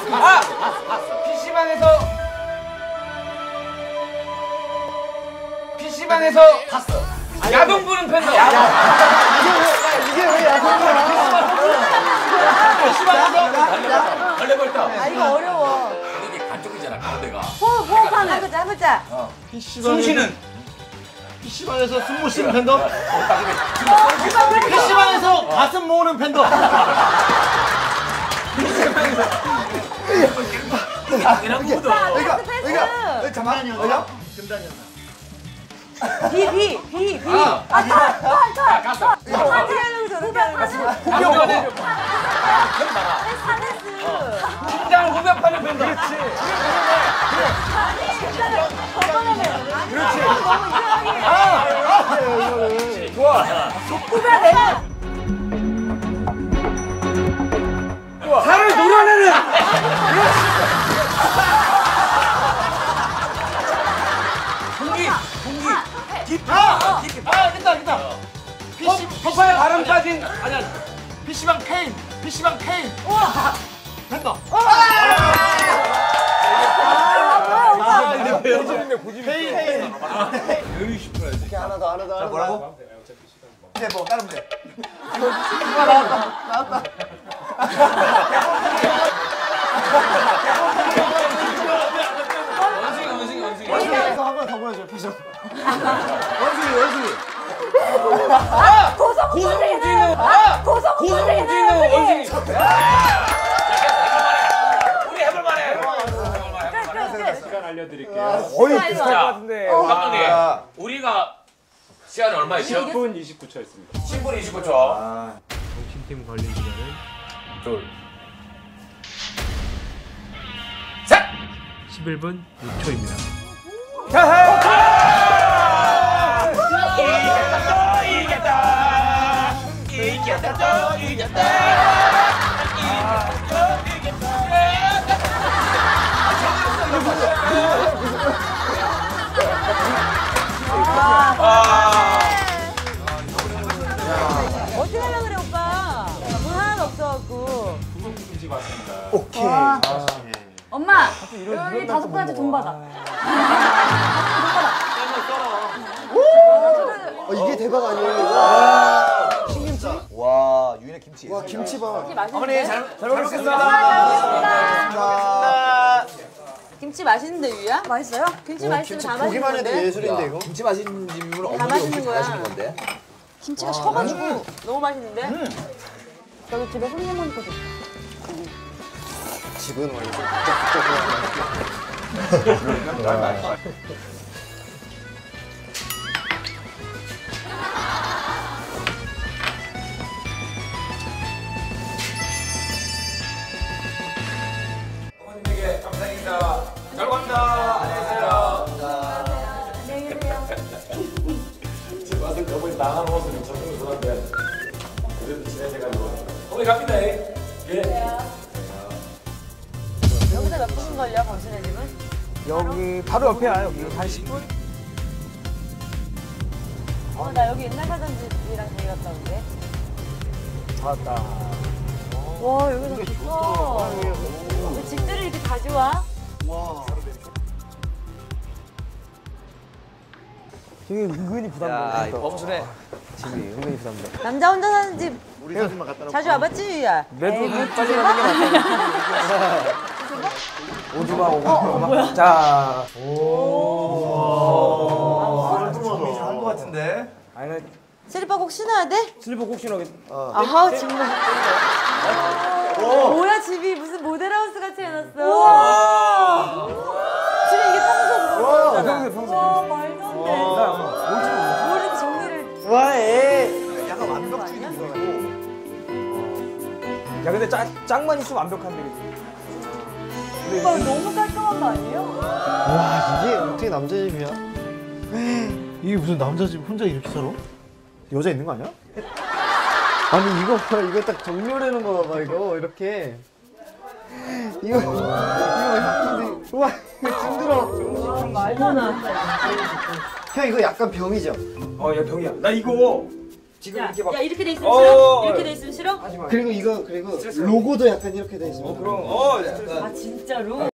PC방에서 봤어. 야동 보는 팬더. 이게 왜 야동이야? PC방에서 달래벌떡. 아 이거 어려워. 이게 간쪽이잖아, 가운데가. 호흡하는. 해보자. PC방에서 숨 못 쉬는 팬더? PC방에서 가슴 모으는 팬더? 이거 잠깐만요. 비. 갔어. 사진 하려고 저렇게 하는 거지. 심장을 후벼파는 팬더. 그렇지. 좋아. 살을 놀아내는. 됐다. 허파에 바람 빠진. 아니야. PC방 케인. 팬더. 케인. 여유 싶어야지. 하나 더. 자, 뭐라고? 네, 뭐 다른 데 if 나왔다. 원숭이 한 번 더 보여줘요, 표정. 원숭이. 고소공주는 원숭이. 우리 해볼만해. 시간 알려드릴게요. 거의 비슷할 것 같은데. 감독님, 우리가 시간이 얼마였죠? 10분 29초였습니다. 10분 29초. 팀 걸린 시간은 둘, 셋. 11분 6초입니다. 이겼다. 어떻게 하려고 그래 오빠? 돈 하나도 없어갖고. 오케이. 엄마, 여기 5분한테 돈 받아. 이게 대박 아니에요? 신김치? 와, 유인의 김치. 와, 김치 봐. 어머니 잘 먹겠습니다. 김치 맛있는데 유야? 맛있어요? 김치 맛있으면 다 맛있는 보기만 해도 건데? 예술인데 이거? 김치 맛있는 집은 다 어머니 맛있는 엄청 거야. 잘하시는 건데. 김치가 셔가지고. 너무 맛있는데? 여기 집에 손님 오니까 좋다. 집은 원래 좀 어머님에게 감사합니다. 잘 갑니다. 안녕히 계세요. 제 맛을 저번에 나가는 모습이 적응이 그런데 그래도 지내셔가지고 어머니 갑니다. 예. 여기서 몇 분 걸려 건순의 집은? 여기 바로 옆이야. 여기 한 10분? 나 여기 옛날 사던 집이랑 되게 가까운데. 왔다. 와 여기 좋다. 왜 집들을 이렇게 가져와? 와. 되게 은근히 야, 부담된다. 범순의 집이 은근히 부담돼. 남자 혼자 사는 집 우리 사진만 갖다 놓고. 자주 와봤지 유야? 매도 빨리 가는 게 낫다. 오지마. 자. 정리 잘한 것 같은데. 아니, 슬리퍼 꼭 신어야 돼? 슬리퍼 꼭 신어야겠다. 아하 정말. 뭐야 집이 무슨 모델하우스 같이 해놨어. 집에 이게 평소 그런 거잖아. 평소에. 와 말도 안 돼. 뭘 이렇게 정리를. 와, 약간 완벽주의 보이고. 야, 근데 짝만 있으면 완벽한데. 오빠 너무 깔끔한 거 아니에요? 와, 이게 어떻게 남자 집이야? 이게 무슨 남자 집 혼자 이렇게 살아? 여자 있는 거 아니야? 아니 이거 봐, 이거 딱 정렬해놓은 거 봐봐 이거 이렇게 이거 근데 우와 이거 징그러. 말도 안 돼. 형 이거 약간 병이죠? 야 병이야. 나 이거 지금 야, 이렇게 막 야 이렇게 돼 있으면 싫어? 이렇게 돼 있으면 싫어? 그리고 이거 그리고 로고도 약간 이렇게 돼 있으면 그럼 아 진짜로?